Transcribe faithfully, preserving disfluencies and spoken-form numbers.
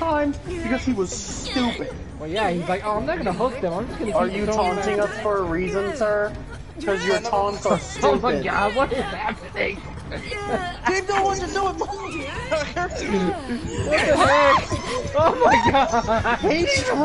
time because he was stupid. Well, yeah, he's like, oh, I'm not gonna hook them. I'm just gonna. Are keep you throwing taunting them. us for a reason, sir? Because your taunts are stupid. Oh my god, what is happening? Dave don't want to do it. What the heck? Oh my god! He's